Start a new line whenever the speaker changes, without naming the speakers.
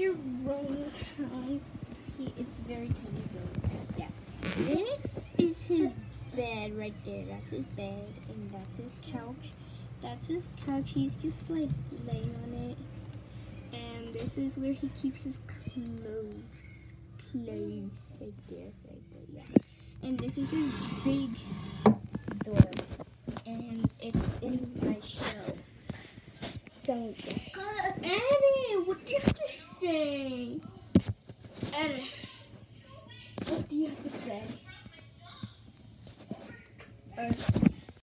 Jerome's house. It's very tiny, so yeah. This is his bed right there. That's his bed, and that's his couch. That's his couch. He's just like laying on it. And this is where he keeps his clothes. Right there, yeah. And this is his big door. And it's in my shelf. So, Eddie, what do you have to say? Eddie.